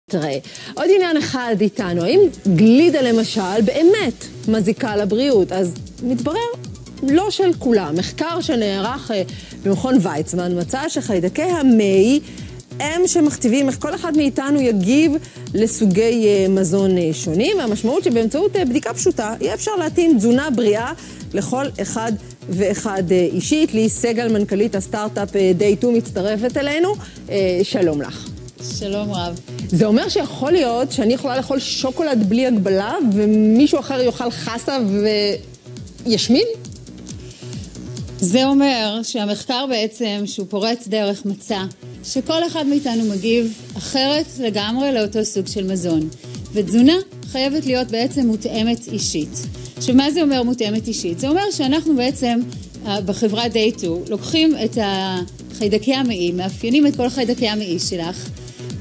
תראה, עוד עניין אחד איתנו, האם גלידה למשל באמת מזיקה לבריאות? אז מתברר, לא של כולם. מחקר שנערך במכון ויצמן מצא שחיידקי המעי הם שמכתיבים איך כל אחד מאיתנו יגיב לסוגי מזון שונים, והמשמעות שבאמצעות בדיקה פשוטה יהיה אפשר להתאים תזונה בריאה לכל אחד ואחד אישית. לי סגל, מנכ"לית הסטארט-אפ Day 2 מצטרפת אלינו. שלום לך. שלום רב. זה אומר שיכול להיות שאני יכולה לאכול שוקולד בלי הגבלה, ומישהו אחר יאכל חסה וישמין? זה אומר שהמחקר בעצם, שהוא פורץ דרך מצא, שכל אחד מאיתנו מגיב אחרת לגמרי לאותו סוג של מזון. ותזונה חייבת להיות בעצם מותאמת אישית. שמה זה אומר מותאמת אישית? זה אומר שאנחנו בעצם בחברה Day 2 לוקחים את החיידקי המעי, מאפיינים את כל חיידקי המעי שלך,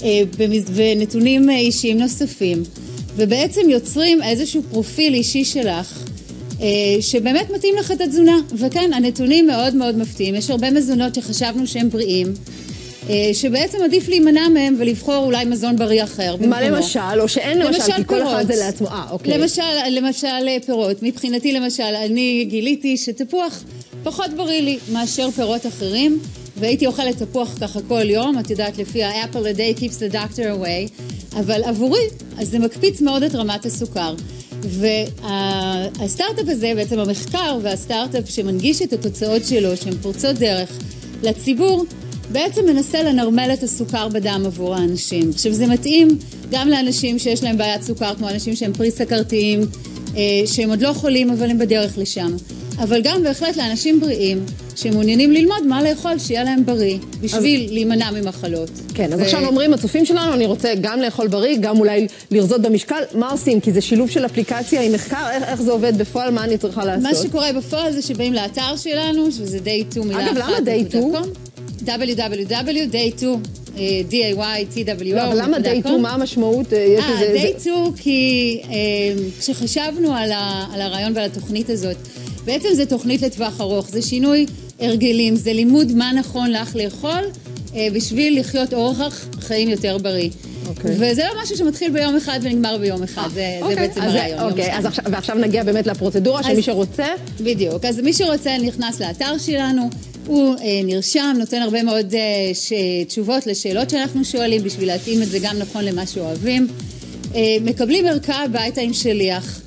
ונתונים אישיים נוספים, ובעצם יוצרים איזשהו פרופיל אישי שלך, שבאמת מתאים לך את התזונה. וכן, הנתונים מאוד מאוד מפתיעים. יש הרבה מזונות שחשבנו שהם בריאים, שבעצם עדיף להימנע מהם ולבחור אולי מזון בריא אחר. מה למשל? או שאין למשל, כי כל אחד זה לעצמו. אוקיי. למשל פירות. מבחינתי למשל, אני גיליתי שתפוח פחות בריא לי מאשר פירות אחרים, והייתי אוכלת תפוח ככה כל יום, את יודעת, לפי ה-apple a day keeps the doctor away, אבל עבורי, אז זה מקפיץ מאוד את רמת הסוכר. והסטארט-אפ הזה, בעצם המחקר והסטארט-אפ שמנגיש את התוצאות שלו, שהן פורצות דרך לציבור, בעצם מנסה לנרמל את הסוכר בדם עבור האנשים. עכשיו, זה מתאים גם לאנשים שיש להם בעיית סוכר, כמו אנשים שהם פרי סכרתיים, שהם עוד לא חולים, אבל הם בדרך לשם. אבל גם בהחלט לאנשים בריאים, שמעוניינים ללמוד מה לאכול שיהיה להם בריא, בשביל להימנע ממחלות. כן, אז עכשיו אומרים, הצופים שלנו, אני רוצה גם לאכול בריא, גם אולי לרזות במשקל. מה עושים? כי זה שילוב של אפליקציה עם מחקר, איך זה עובד בפועל, מה אני צריכה לעשות? מה שקורה בפועל זה שבאים לאתר שלנו, שזה Day 2 מילה אחת. אגב, למה Day 2? www.day2, D-A-Y-T-W-O. לא, אבל למה Day 2? מה המשמעות? Day 2 כי כשחשבנו על הרעיון ועל התוכנית הזאת, בעצם זה תוכנית לטווח ארוך, זה שינוי הרגלים, זה לימוד מה נכון לך לאכול בשביל לחיות אורח חיים יותר בריא. וזה לא משהו שמתחיל ביום אחד ונגמר ביום אחד, זה בעצם הרעיון. אוקיי, ועכשיו נגיע באמת לפרוצדורה שמי שרוצה. בדיוק, אז מי שרוצה נכנס לאתר שלנו, הוא נרשם, נותן הרבה מאוד תשובות לשאלות שאנחנו שואלים, בשביל להתאים את זה גם נכון למה שאוהבים. מקבלים ערכה הביתה עם שליח,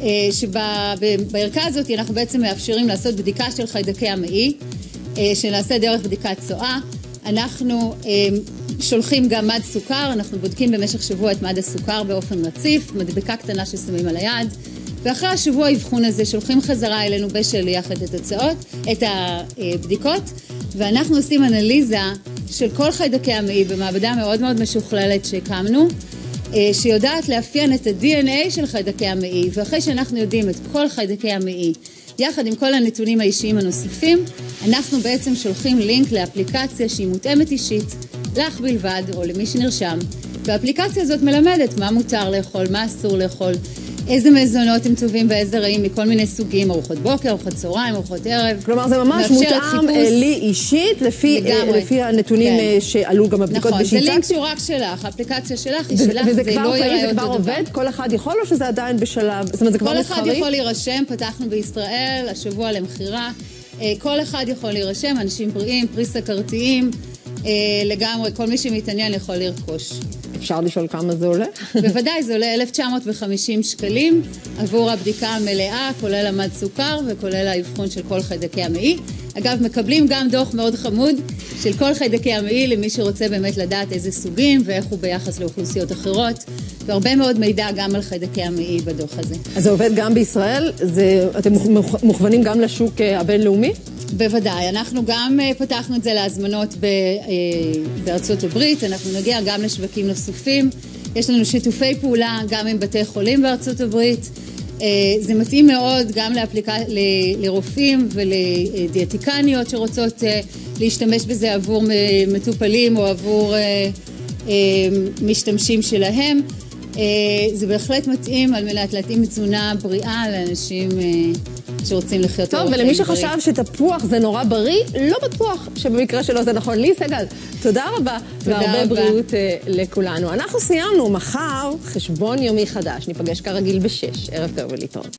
שבערכה הזאת אנחנו בעצם מאפשרים לעשות בדיקה של חיידקי המעי, שנעשה דרך בדיקת צואה. אנחנו שולחים גם מד סוכר, אנחנו בודקים במשך שבוע את מד הסוכר באופן רציף, מדבקה קטנה ששמים על היד, ואחרי השבוע האבחון הזה שולחים חזרה אלינו בשליח את התוצאות, את הבדיקות, ואנחנו עושים אנליזה של כל חיידקי המעי במעבדה מאוד מאוד משוכללת שהקמנו, שיודעת לאפיין את ה-DNA של חיידקי המעי, ואחרי שאנחנו יודעים את כל חיידקי המעי, יחד עם כל הנתונים האישיים הנוספים, אנחנו בעצם שולחים לינק לאפליקציה שהיא מותאמת אישית, לך בלבד או למי שנרשם, והאפליקציה הזאת מלמדת מה מותר לאכול, מה אסור לאכול, איזה מזונות הם טובים ואיזה רעים מכל מיני סוגים, ארוחות בוקר, ארוחות צהריים, ארוחות ערב. כלומר, זה ממש מותאם לי אישית, לפי הנתונים שעלו גם בבדיקות נכון, בשביצה. זה לינק שהוא רק שלך, האפליקציה שלך היא שלך, זה לא יראה אותו דבר. וזה כבר עובד? כל אחד יכול או שזה עדיין בשלב? זאת אומרת, זה כבר מסחרי? כל אחד יכול להירשם, פתחנו בישראל, השבוע למחירה. כל אחד יכול להירשם, אנשים בריאים, פרי סכרתיים, לגמרי, כל מי שמתעניין יכול לרכוש. אפשר לשאול כמה זה עולה? בוודאי, זה עולה 1,950 שקלים עבור הבדיקה המלאה, כולל המד סוכר וכולל האבחון של כל חיידקי המעי. אגב, מקבלים גם דוח מאוד חמוד של כל חיידקי המעי למי שרוצה באמת לדעת איזה סוגים ואיך הוא ביחס לאוכלוסיות אחרות, והרבה מאוד מידע גם על חיידקי המעי בדוח הזה. אז זה עובד גם בישראל? אתם מוכוונים גם לשוק הבינלאומי? בוודאי, אנחנו גם פתחנו את זה להזמנות בארצות הברית, אנחנו נגיע גם לשווקים נוספים, יש לנו שיתופי פעולה גם עם בתי חולים בארצות הברית, זה מתאים מאוד גם לרופאים ולדיאטיקניות שרוצות להשתמש בזה עבור מטופלים או עבור משתמשים שלהם, זה בהחלט מתאים על מנת להתאים תזונה בריאה לאנשים שרוצים לחיות טוב, אורח ולמי חיים בריא. שחשב שתפוח זה נורא בריא, לא בטוח שבמקרה שלו זה נכון. לי, סגל, תודה רבה, והרבה רבה. בריאות לכולנו. אנחנו סיימנו, מחר חשבון יומי חדש, ניפגש כרגיל ב-6, ערב טוב ולהתראות.